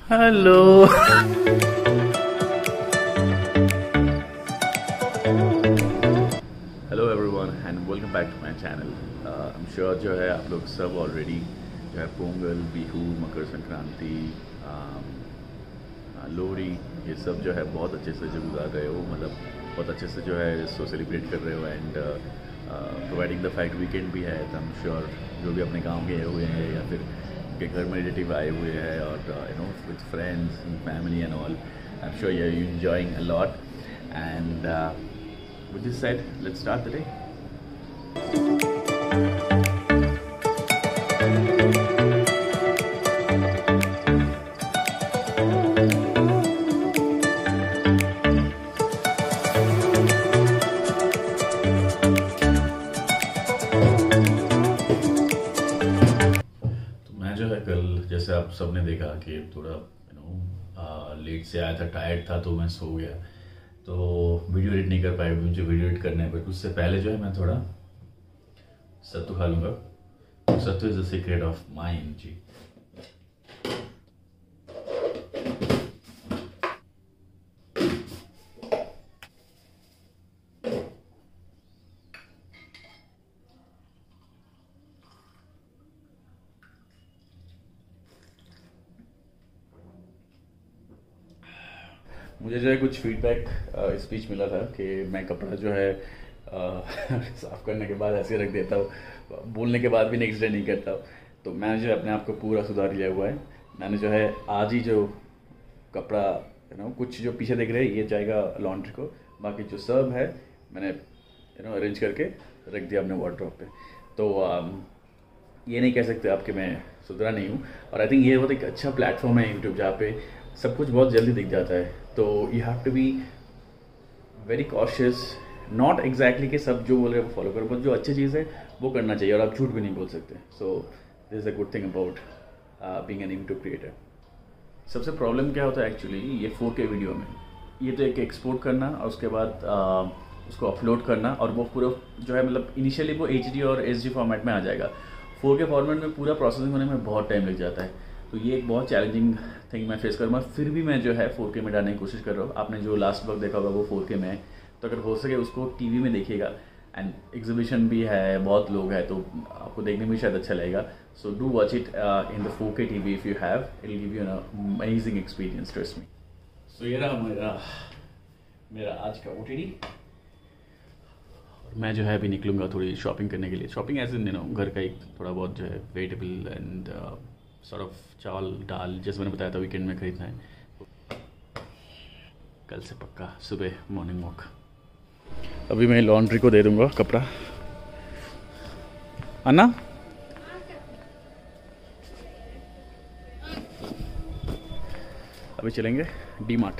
Hello hello everyone and welcome back to my channel. I am sure जो है आप लोग सब ऑलरेडी जो है पोंगल, बिहू, मकर संक्रांति, लोहड़ी, ये सब जो है बहुत अच्छे से जो गुजार रहे हो, मतलब बहुत अच्छे से जो है इसको सेलिब्रेट कर रहे हो and providing the fact weekend भी है। तो आई एम श्योर जो भी अपने गाँव गए हुए हैं या फिर के घर में रिलेटिव आए हुए हैं और you know with friends and family and all, I am sure you are enjoying a lot and with this said, let's start the day. तो मैं जो है कल, जैसे आप सबने देखा कि थोड़ा लेट से आया था, टायर्ड था, तो मैं सो गया, तो वीडियो एडिट नहीं कर पाया। मुझे वीडियो एडिट करना है, बट उससे पहले जो है मैं थोड़ा सत्तू खा लूँगा। Sattu is the secret of my energy. मुझे जो है कुछ फीडबैक स्पीच मिला था कि मैं कपड़ा जो है साफ करने के बाद ऐसे रख देता हूँ, बोलने के बाद भी नेक्स्ट डे नहीं करता हूँ। तो मैंने जो है अपने आप को पूरा सुधार लिया हुआ है। मैंने जो है आज ही जो कपड़ा कुछ जो पीछे देख रहे हैं ये जाएगा लॉन्ड्री को, बाकी जो सब है मैंने अरेंज करके रख दिया अपने वार्डरोब पे। तो ये नहीं कह सकते आप कि मैं सुधरा नहीं हूँ। और आई थिंक ये बहुत एक अच्छा प्लेटफॉर्म है यूट्यूब, जहाँ पे सब कुछ बहुत जल्दी दिख जाता है। तो you have to be very cautious, not exactly कि सब जो बोल रहे हैं वो फॉलो करो, बट जो अच्छी चीज़ है वो करना चाहिए और आप झूठ भी नहीं बोल सकते। So this is a good thing about being an YouTube creator. सबसे प्रॉब्लम क्या होता है एक्चुअली ये 4K वीडियो में, ये तो एक एक्सपोर्ट करना और उसके बाद उसको अपलोड करना, और वो पूरा जो है मतलब इनिशियली वो HD और SD फॉर्मेट में आ जाएगा। 4K फॉर्मेट में पूरा प्रोसेसिंग होने में बहुत टाइम लग जाता है। तो ये एक बहुत चैलेंजिंग थिंग मैं फेस करूँगा। फिर भी मैं जो है 4K में डालने की कोशिश कर रहा हूँ। आपने जो लास्ट ब्लॉग देखा होगा वो 4K में है, तो अगर हो सके उसको टीवी में देखिएगा। एंड एग्जीबिशन भी है, बहुत लोग हैं, तो आपको देखने में भी शायद अच्छा लगेगा। So do watch it in the 4K TV if you have, it will give you an amazing experience, trust me. So ये रहा मेरा आज का OTD। और मैं जो है अभी निकलूँगा थोड़ी शॉपिंग करने के लिए। शॉपिंग ऐसे घर का एक थोड़ा बहुत जो है वेजिटेबल एंड सॉर्ट ऑफ चावल दाल, जैसे मैंने बताया था वीकेंड में खरीदना है। कल से पक्का सुबह मॉर्निंग वॉक। अभी मैं लॉन्ड्री को दे दूंगा कपड़ा। अन्ना अभी चलेंगे DMart।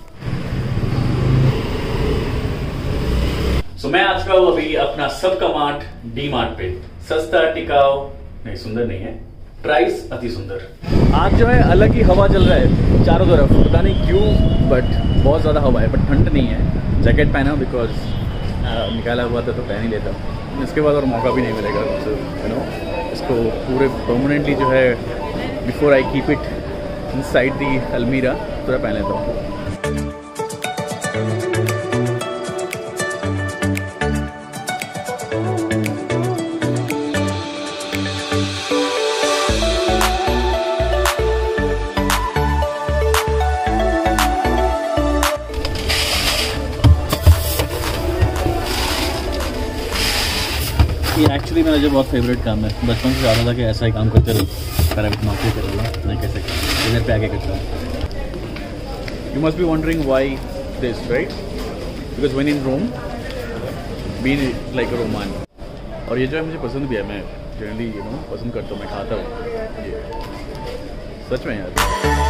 सो मैं आज का हूँ अभी अपना सबका मार्ट DMart पे। सस्ता, टिकाऊ, नहीं सुंदर नहीं है, प्राइस अति सुंदर। आज जो है अलग ही हवा चल रहा है चारों तरफ, पता नहीं क्यों, बट बहुत ज़्यादा हवा है, बट ठंड नहीं है। जैकेट पहना बिकॉज निकाला हुआ था तो पहन ही लेता हूँ। इसके बाद और मौका भी नहीं मिलेगा, तो इसको पूरे परमानेंटली जो है before I keep it inside the अलमीरा पूरा पहन लेता हूँ। ये एक्चुअली मेरा जो बहुत फेवरेट काम है, बचपन से चाहता था कि ऐसा ही काम करते रहो, पर अभी नौकरी कर रहा हूँ, मैं कैसे इधर पे आके करता हूँ। You must be wondering why this, right? Because when in Rome be like a Roman. और ये जो है मुझे पसंद भी है, मैं जनरली पसंद करता हूँ, मैं खाता हूँ ये, सच में यार।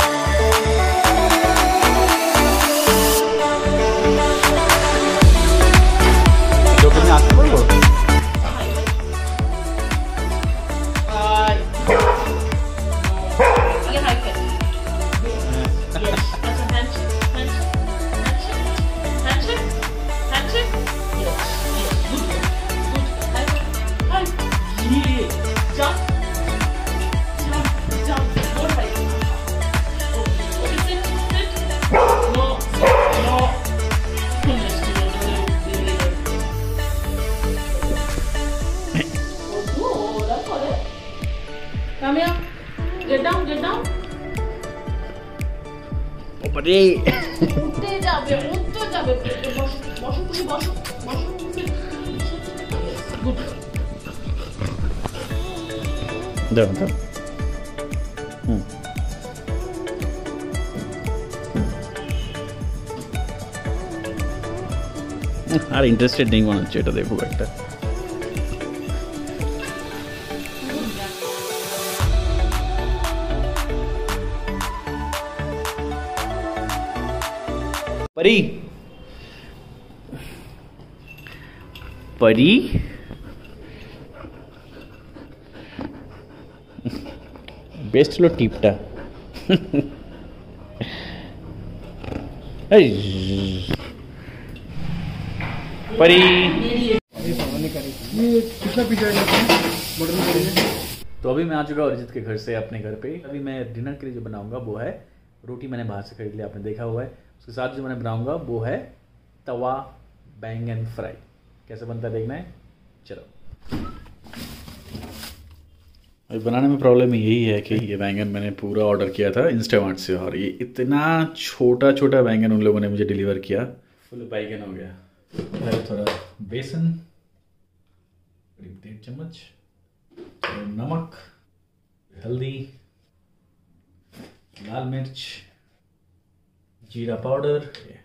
जो कितने आते हैं वो Ramya, get down, get down. ও বাড়ি উঠতে যাবে, উঠতে যাবে। বসো, বসো তুমি বসো, বসো। Good. দাও দাও আর ইন্টারেস্টেড নেই মনে হচ্ছে এটা দেখো একটা परी परी বেস্ট হলো টিপটা এই परी कितना पीछा है मटन करेंगे। तो अभी मैं आ चुका हूँ अरिजीत के घर से अपने घर पे। अभी मैं डिनर के लिए जो बनाऊंगा वो है रोटी, मैंने बाहर से खरीद लिया, आपने देखा हुआ है। उसके साथ जो मैं बनाऊंगा वो है तवा बैंगन फ्राई। कैसे बनता है देखना है, चलो। अभी बनाने में प्रॉब्लम यही है कि ये बैंगन मैंने पूरा ऑर्डर किया था इंस्टामार्ट से, और ये इतना छोटा छोटा बैंगन उन लोगों ने मुझे डिलीवर किया। फुल बैंगन हो गया। थोड़ा बेसन, करीब 1.5 चम्मच, नमक, हल्दी, लाल मिर्च, जीरा पाउडर,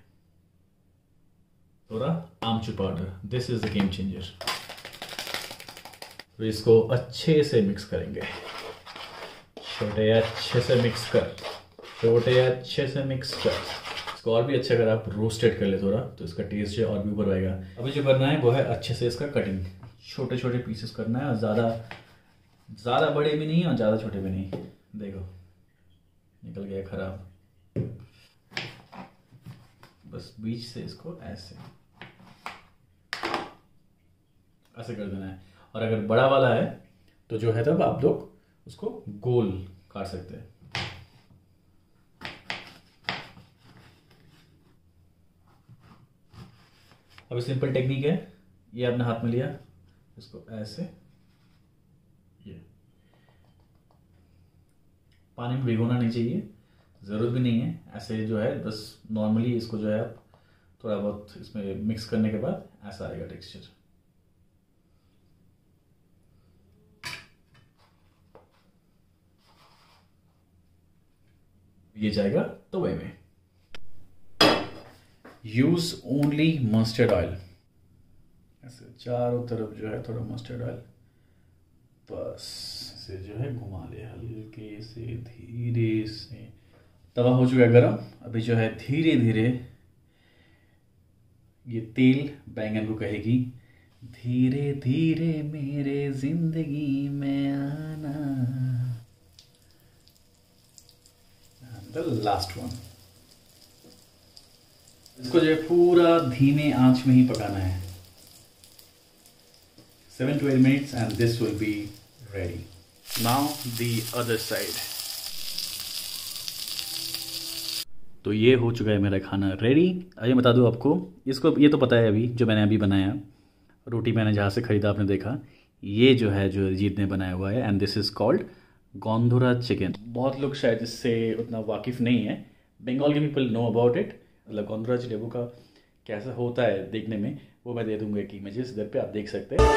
थोड़ा आमचूर powder. This is the game changer. तो इसको अच्छे से मिक्स करेंगे। छोटे अच्छे से मिक्स कर, छोटे अच्छे से मिक्स कर। इसको और भी अच्छा अगर आप रोस्टेड कर ले थोड़ा, तो इसका टेस्ट जो और भी ऊपर आएगा। अभी जो करना है वो है अच्छे से इसका कटिंग, छोटे छोटे पीसेस करना है, और ज़्यादा बड़े भी नहीं और ज़्यादा छोटे भी नहीं। देखो निकल गया खराब। बस बीच से इसको ऐसे ऐसे कर देना है। और अगर बड़ा वाला है तो जो है तब आप लोग उसको गोल काट सकते हैं। अभी सिंपल टेक्निक है, ये आपने हाथ में लिया, इसको ऐसे, ये पानी में भिगोना नहीं चाहिए, ज़रूरत भी नहीं है। ऐसे जो है बस नॉर्मली इसको जो है आप थोड़ा बहुत इसमें मिक्स करने के बाद ऐसा आएगा टेक्सचर। ये जाएगा तवे में। Use only mustard oil. ऐसे चारों तरफ जो है थोड़ा मस्टर्ड ऑयल, बस इसे जो है घुमा ले हल्के से, धीरे से। तवा हो चुका है गरम। अभी जो है धीरे धीरे ये तेल बैंगन को कहेगी, धीरे धीरे मेरे जिंदगी में आना। The last one. इसको जो है पूरा धीमे आंच में ही पकाना है, 7 to 8 minutes, and this will be ready. Now the other side. तो ये हो चुका है मेरा खाना रेडी। अभी बता दूँ आपको, इसको ये तो पता है अभी जो मैंने अभी बनाया, रोटी मैंने जहाँ से ख़रीदा आपने देखा, ये जो है जो अरिजीत ने बनाया हुआ है, and this is called Gondhoraj chicken. बहुत लोग शायद इससे उतना वाकिफ़ नहीं है। बंगाल के पीपल नो अबाउट इट। मतलब गोंधुरा जलेबू का कैसा होता है देखने में, वो मैं दे दूँगा कि इमेजेस इधर पे आप देख सकते हैं।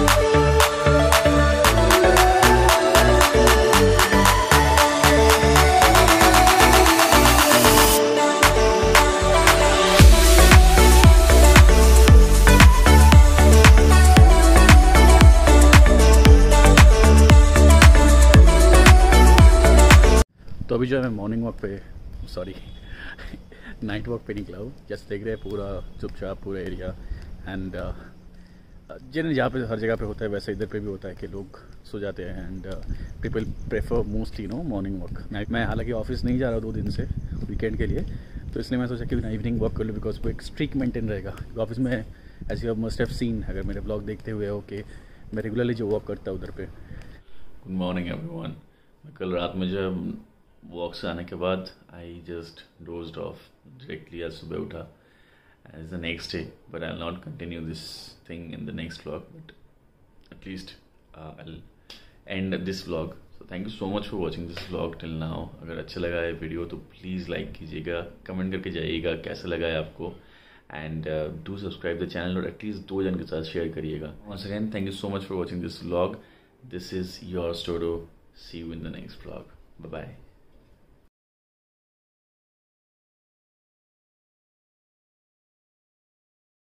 तो अभी जो है मैं मॉर्निंग वॉक पे, सॉरी नाइट वॉक पे निकला हूँ। जैसे देख रहे हैं पूरा चुपचाप पूरा एरिया, एंड जिन जहाँ पे हर जगह पे होता है वैसे इधर पे भी होता है कि लोग सो जाते हैं, and people prefer mostly morning walk. मैं हालांकि ऑफिस नहीं जा रहा 2 दिन से वीकेंड के लिए, तो इसलिए मैं सोचा कि ना इवनिंग वॉक कर लूँ, बिकॉज वो एक स्ट्रिक मेंटेन रहेगा। ऑफिस में as you must have seen, अगर मेरे ब्लॉग देखते हुए हो कि मैं रेगुलरली जो वॉक करता हूँ उधर पे। Good morning everyone. कल रात में जब वॉक से आने के बाद I just dozed off directly, आज सुबह उठा as the next day, but I'll not continue this thing in the next vlog, but at least I'll end this vlog. So thank you so much for watching this vlog till now. अगर अच्छा लगा है video तो please like कीजिएगा, comment करके जाइएगा कैसा लगा है आपको, and do subscribe the channel और एटलीस्ट 2 जन के साथ शेयर करिएगा। Once again thank you so much for watching this vlog. This is your Stodo. See you in the next vlog. Bye bye.